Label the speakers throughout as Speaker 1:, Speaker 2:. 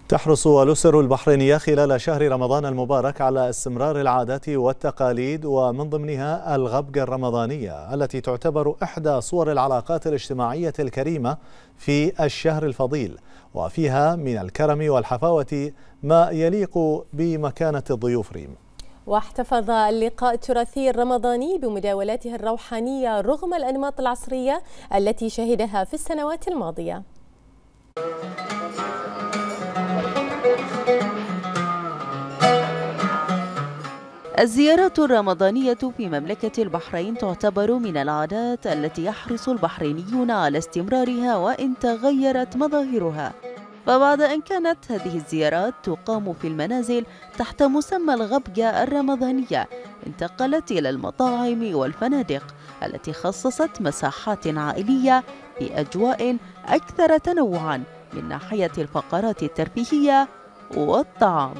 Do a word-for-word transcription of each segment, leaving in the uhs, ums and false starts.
Speaker 1: تحرص الأسر البحرينية خلال شهر رمضان المبارك على استمرار العادات والتقاليد، ومن ضمنها الغبقة الرمضانية التي تعتبر إحدى صور العلاقات الاجتماعية الكريمة في الشهر الفضيل، وفيها من الكرم والحفاوة ما يليق بمكانة الضيوف ريم.
Speaker 2: واحتفظ اللقاء التراثي الرمضاني بمداولاته الروحانية رغم الأنماط العصرية التي شهدها في السنوات الماضية.
Speaker 3: الزيارات الرمضانية في مملكة البحرين تعتبر من العادات التي يحرص البحرينيون على استمرارها وإن تغيرت مظاهرها. فبعد أن كانت هذه الزيارات تقام في المنازل تحت مسمى الغبقة الرمضانية، انتقلت إلى المطاعم والفنادق التي خصصت مساحات عائلية بأجواء أكثر تنوعاً من ناحية الفقرات الترفيهية والطعام.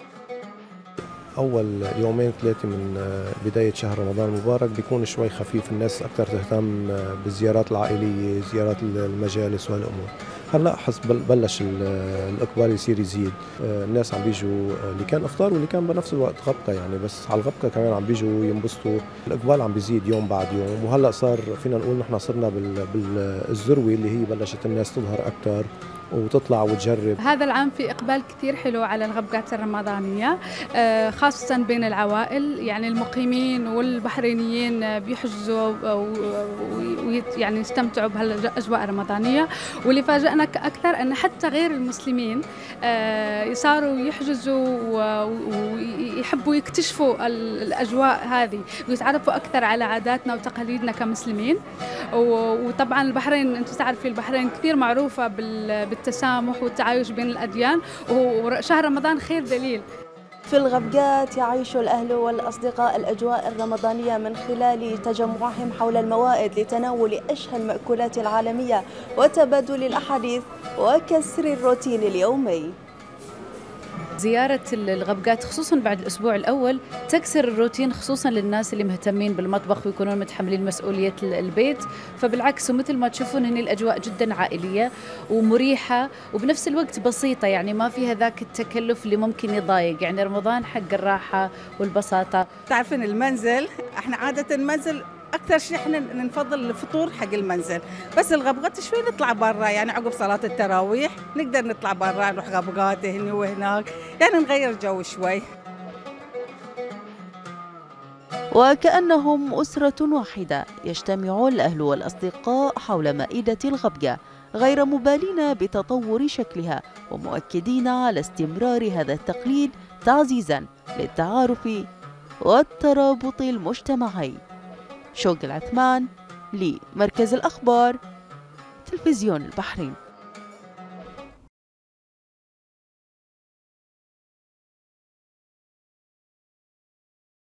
Speaker 4: أول يومين ثلاثة من بداية شهر رمضان المبارك بيكون شوي خفيف، الناس أكثر تهتم بالزيارات العائلية، زيارات المجالس وهالأمور. هلا أحس بلش الإقبال يصير يزيد، الناس عم بيجوا اللي كان إفطار واللي كان بنفس الوقت غبقة، يعني بس على الغبقة كمان عم بيجوا ينبسطوا، الإقبال عم بيزيد يوم بعد يوم. وهلا صار فينا نقول نحن صرنا بالذروة اللي هي بلشت الناس تظهر أكثر وتطلع وتجرب.
Speaker 5: هذا العام في إقبال كثير حلو على الغبقات الرمضانية، خاصة بين العوائل، يعني المقيمين والبحرينيين بيحجزوا ويعني يستمتعوا بهالأجواء الرمضانية. واللي فاجأنا أكثر أن حتى غير المسلمين صاروا يحجزوا ويحبوا يكتشفوا الأجواء هذه ويتعرفوا أكثر على عاداتنا وتقاليدنا كمسلمين. وطبعا البحرين أنتم تعرفوا البحرين كثير معروفة بال التسامح والتعايش بين الأديان، وشهر رمضان خير دليل.
Speaker 6: في الغبقات يعيش الأهل والأصدقاء الأجواء الرمضانية من خلال تجمعهم حول الموائد لتناول أشهى المأكولات العالمية وتبادل الأحاديث وكسر الروتين اليومي.
Speaker 7: زيارة الغبقات خصوصا بعد الأسبوع الأول تكسر الروتين، خصوصا للناس اللي مهتمين بالمطبخ ويكونون متحملين مسؤولية البيت. فبالعكس ومثل ما تشوفون هني الأجواء جدا عائلية ومريحة وبنفس الوقت بسيطة، يعني ما فيها ذاك التكلف اللي ممكن يضايق. يعني رمضان حق الراحة والبساطة.
Speaker 8: تعرفين المنزل احنا عادة المنزل أكثر شيء احنا نفضل الفطور حق المنزل، بس الغبقات شوي نطلع برا، يعني عقب صلاة التراويح نقدر نطلع برا نروح غبقات هنا وهناك، يعني نغير جو شوي.
Speaker 3: وكأنهم أسرة واحدة يجتمع الأهل والأصدقاء حول مائدة الغبقة، غير مبالين بتطور شكلها ومؤكدين على استمرار هذا التقليد تعزيزا للتعارف والترابط المجتمعي. شوق العثمان لمركز الأخبار تلفزيون البحرين.